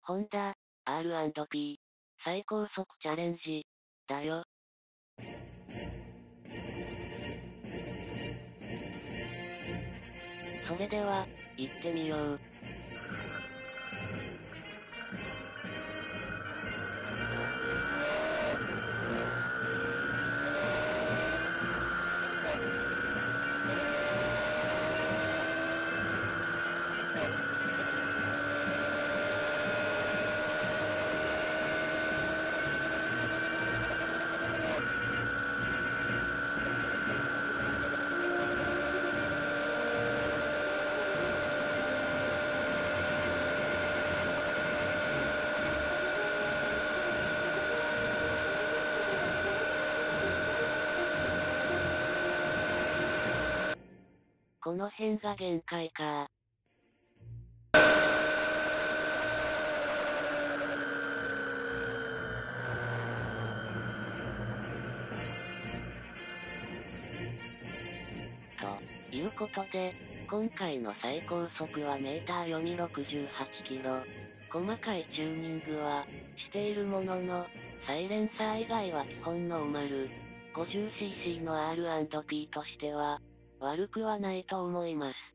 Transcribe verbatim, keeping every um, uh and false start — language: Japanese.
ホンダ、アールアンドピー、最高速チャレンジ、だよ。それでは、行ってみよう。この辺が限界か。ということで、今回の最高速はメーター読みろくじゅうはちキロ。細かいチューニングは、しているものの、サイレンサー以外は基本ノーマル。ごじゅうシーシー の アールアンドピー としては、悪くはないと思います。